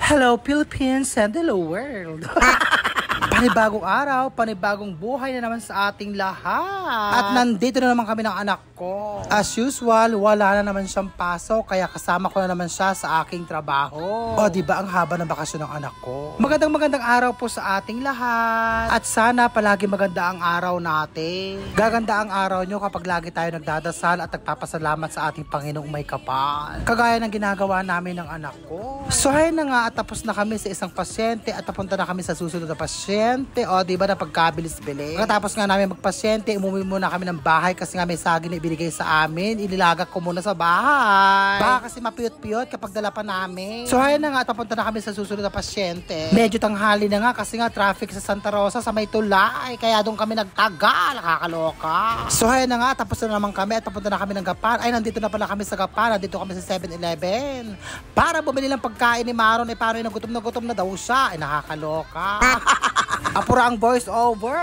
Hello Philippines and hello world! Panibagong araw, panibagong buhay na naman sa ating lahat. At nandito na naman kami ng anak ko. As usual, wala na naman siyang pasok, kaya kasama ko na naman siya sa aking trabaho. O diba ang haba ng bakasyon ng anak ko. Magandang araw po sa ating lahat. At sana palagi maganda ang araw natin. Gaganda ang araw nyo kapag lagi tayo nagdadasal at nagpapasalamat sa ating Panginoong may kapal. Kagaya ng ginagawa namin ng anak ko. So ayun na nga, at tapos na kami sa isang pasyente at napunta na kami sa susunod na pasyente. O diba na pagkabilis-bilis. Pagkatapos nga namin magpasyente, umuwi muna kami ng bahay kasi nga may saging na ibinigay sa amin. Inilagak ko muna sa bahay. Baka kasi mapiyot-piyot kapag dala pa namin. So ayun na nga, at papunta na kami sa susunod na pasyente. Medyo tanghali na nga kasi nga traffic sa Santa Rosa sa may tulay. Kaya doon kami nagtagal. Nakakaloka. So ayun na nga, tapos na naman kami at papunta na kami ng Gapan. Ay, nandito na pala kami sa Gapan. Nandito kami sa 7-Eleven. Para bumili ng pagkain ni Maron. Eh, paano yung gutom na daw siya. Ay, nakakaloka. Apura ang voice over.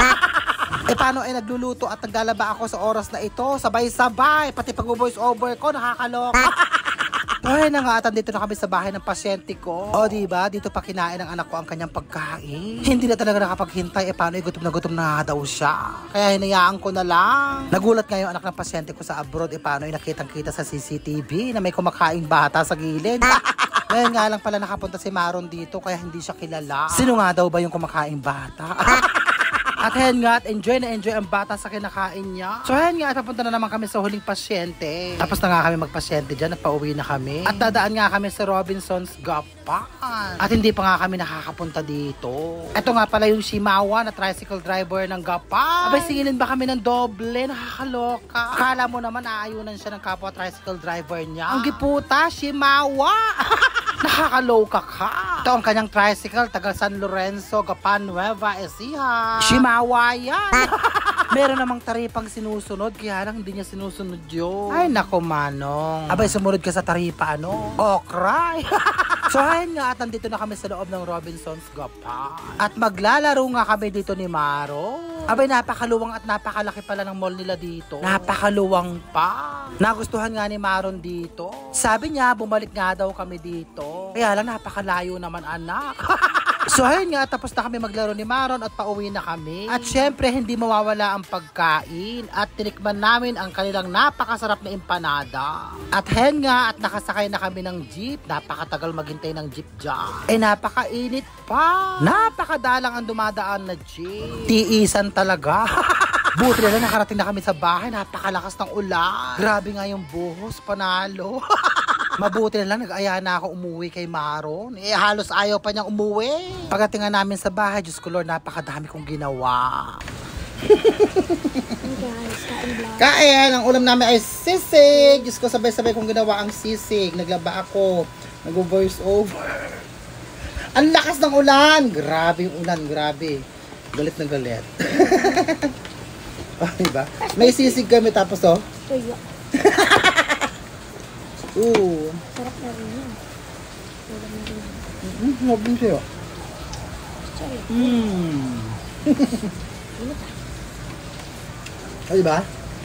Eh paano ay nagluluto at naglalaba ako sa oras na ito? Sabay-sabay. Pati pag-voice over ko, nakakaloka. Ay na nga, at andito na kami sa bahay ng pasyente ko. O diba, dito pa kinain ng anak ko ang kanyang pagkain. Hindi na talaga nakapaghintay. Eh paano ay gutom na daw siya. Kaya hinayaan ko na lang. Nagulat nga yung anak ng pasyente ko sa abroad. Eh paano ay nakitang-kita sa CCTV na may kumakaing bata sa gilid. Ngayon nga lang pala nakapunta si Maron dito kaya hindi siya kilala. Sino nga daw ba yung kumakaing bata? At ayan nga, at enjoy na enjoy ang bata sa kinakain niya. So ayan nga, at napunta na naman kami sa huling pasyente. Tapos na nga kami magpasyente dyan, nagpauwi na kami. At dadaan nga kami sa Robinson's Gapan. At hindi pa nga kami nakakapunta dito. Ito nga pala yung Shimawa na tricycle driver ng Gapan. Abay, singilin ba kami ng doble? Nakakaloka. Akala mo naman aayunan siya ng kapwa tricycle driver niya. Ang giputa, Shimawa! Nakakaloka ka. Ito ang kanyang tricycle, taga San Lorenzo, Gapan, Nueva Ecija. Shimawa yan. Meron namang taripang sinusunod, kaya lang hindi niya sinusunod yun. Ay, nako Manong. Abay, sumunod ka sa taripa, ano? Oh, cry. So, ayun nga, at nandito na kami sa loob ng Robinson's Gapan. At maglalaro nga kami dito ni Maro. Abay, napakaluwang at napakalaki pala ng mall nila dito. Napakaluwang pa. Nagustuhan nga ni Maron dito. Sabi niya, bumalik nga daw kami dito. Kaya lang, napakalayo naman, anak. So ayun nga, tapos na kami maglaro ni Maron at pauwi na kami. At syempre, hindi mawawala ang pagkain. At tinikman namin ang kanilang napakasarap na empanada. At hen nga, at nakasakay na kami ng jeep. Napakatagal maghintay ng jeep dyan. Eh, napakainit pa. Napakadalang ang dumadaan na jeep. Tiisan talaga. Buti na lang nakarating na kami sa bahay. Napakalakas ng ulan. Grabe nga yung buhos, panalo. Mabuti na lang, nag-aya na ako umuwi kay Maron. Eh, halos ayaw pa niyang umuwi. Pagdating nga namin sa bahay, Diyos ko Lord, napakadami kong ginawa. Kain, ang ulam namin ay sisig. Diyos ko, sabay-sabay kong ginawa ang sisig. Naglaba ako, nag-voice over. Ang lakas ng ulan. Grabe yung ulan, grabe. Galit na galit. Oh, diba? May sisig kami tapos oh. Tuyo. Sarap na rin yun. Sarap na rin yun. Sarap din siya. Sorry. Ay, diba?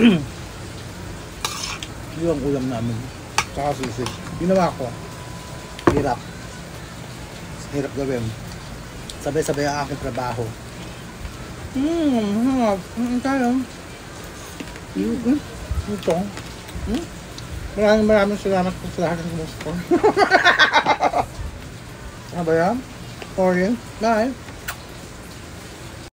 Yun ang ulam namin. Saka sisig. Ginawa ko. Hirap. Hirap gawin. Sabay-sabay ang aking trabaho. Harap. Tayo. Ito. Maraming salamat po sa lahat ng gusto ko. Ano ba yan? Sorry. Bye.